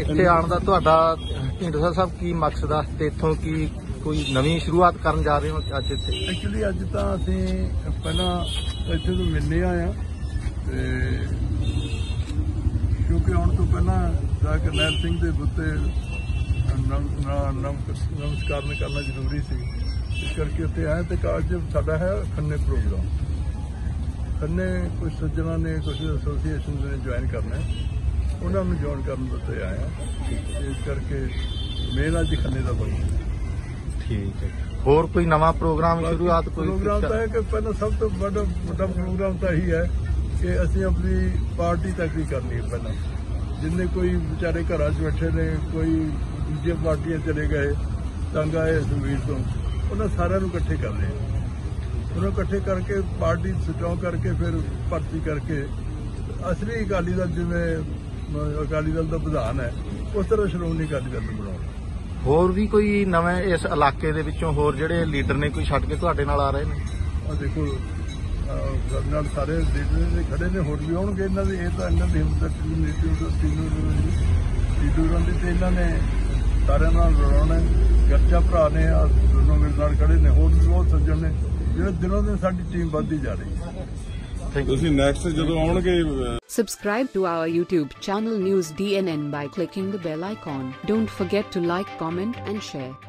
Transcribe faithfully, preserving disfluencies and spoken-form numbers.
ਇੱਥੇ ਆਉਣ ਦਾ ਤੁਹਾਡਾ ਢੀਂਡਸਾ ਸਾਹਿਬ ਕੀ ਮਕਸਦ ਆ ਤੇ ਇੱਥੋਂ ਕੀ ਕੋਈ ਨਵੀਂ ਸ਼ੁਰੂਆਤ ਕਰਨ ਜਾ ਰਹੇ ਹੋ ਅੱਜ ਇੱਥੇ? ਐਕਚੁਅਲੀ ਅੱਜ ਤਾਂ ਅਸੀਂ ਪਹਿਲਾਂ ਇੱਥੇ ਤੋਂ ਮਿਲਨੇ ਆਏ ਆ ਤੇ ਕਿਉਂਕਿ ਆਉਣ ਤੋਂ ਪਹਿਲਾਂ ਜਾ ਕੇ ਨਹਿਰ ਸਿੰਘ ਦੇ ਬੁੱਤੇ ਨਮਸਕਾਰ ਕਰਨਾ ਜ਼ਰੂਰੀ ਸੀ, ਇਸ ਕਰਕੇ ਉੱਥੇ ਆਏ ਤੇ ਅੱਜ ਸਾਡਾ ਹੈ ਖੰਨੇ ਪ੍ਰੋਗਰਾਮ। ਖੰਨੇ ਕੁਝ ਸੱਜਣਾ ਨੇ ਕੁਝ ਐਸੋਸੀਏਸ਼ਨ ਨੇ ਜੁਆਇਨ ਕਰਨਾ, ਉਹਨਾਂ ਨੂੰ ਜੁਆਇਨ ਕਰਨ ਵਾਸਤੇ ਆਏ ਆ, ਇਸ ਕਰਕੇ ਮੇਨ ਅੱਜ ਖੰਨੇ ਦਾ ਬਣਿਆ। ਠੀਕ ਹੈ। ਹੋਰ ਕੋਈ ਨਵਾਂ ਪ੍ਰੋਗਰਾਮ ਸ਼ੁਰੂਆਤ? ਕੋਈ ਪ੍ਰੋਗਰਾਮ ਤਾਂ ਹੈ ਕਿ ਪਹਿਲਾਂ ਸਭ ਤੋਂ ਵੱਡਾ ਵੱਡਾ ਪ੍ਰੋਗਰਾਮ ਤਾਂ ਇਹੀ ਹੈ ਕਿ ਅਸੀਂ ਆਪਣੀ ਪਾਰਟੀ ਤੱਕ ਹੀ ਕਰਨੀ ਹੈ। ਪਹਿਲਾਂ ਜਿੰਨੇ ਕੋਈ ਵਿਚਾਰੇ ਘਰਾਂ 'ਚ ਬੈਠੇ ਨੇ, ਕੋਈ ਦੂਜੀਆਂ ਪਾਰਟੀਆਂ ਚਲੇ ਗਏ, ਤੰਗ ਆਏ ਸੁਵੀਰ ਤੋਂ, ਉਹਨਾਂ ਸਾਰਿਆਂ ਨੂੰ ਇਕੱਠੇ ਕਰ ਲਏ। ਉਹਨਾਂ ਇਕੱਠੇ ਕਰਕੇ ਪਾਰਟੀ ਸਟਰੋਂਗ ਕਰਕੇ ਫਿਰ ਭਰਤੀ ਕਰਕੇ ਅਸਲੀ ਅਕਾਲੀ ਦਲ ਜਿਵੇਂ ਅਕਾਲੀ ਦਲ ਦਾ ਪ੍ਰਧਾਨ ਹੈ ਉਸ ਤਰ੍ਹਾਂ ਸ਼੍ਰੋਮਣੀ ਅਕਾਲੀ ਦਲ ਨੂੰ ਬਣਾਉਣਾ। ਹੋਰ ਵੀ ਕੋਈ ਨਵੇਂ ਇਸ ਇਲਾਕੇ ਦੇ ਵਿੱਚੋਂ ਹੋਰ ਜਿਹੜੇ ਲੀਡਰ ਨੇ ਕੋਈ ਛੱਡ ਕੇ ਤੁਹਾਡੇ ਨਾਲ ਆ ਰਹੇ ਨੇ? ਆ ਦੇਖੋ ਸਾਡੇ ਨਾਲ ਸਾਰੇ ਲੀਡਰ ਖੜੇ ਨੇ, ਹੋਰ ਵੀ ਆਉਣਗੇ। ਇਹਨਾਂ ਦੀ ਇਹ ਤਾਂ ਇਹਨਾਂ ਦੀ ਹਿੰਮਤ ਸੀਡੂਰਾਂ ਦੀ ਤੇ ਇਹਨਾਂ ਨੇ ਸਾਰਿਆਂ ਨਾਲ ਰਲਾਉਣਾ। ਗੱਚਾ ਭਰਾ ਨੇ ਆ ਦੋਨੋਂ ਮੇਰੇ ਨਾਲ ਖੜੇ ਨੇ, ਹੋਰ ਵੀ ਬਹੁਤ ਸੱਜਣ ਨੇ ਜਿਹੜੇ ਦਿਨੋਂ ਦਿਨ ਸਾਡੀ ਟੀਮ ਵੱਧਦੀ ਜਾ ਰਹੀ ਹੈ। ਤੁਸੀਂ ਨੈਕਸਟ ਜਦੋਂ ਆਉਣਗੇ। Subscribe to our YouTube channel News D N N by clicking the bell icon. Don't forget to like, comment and share.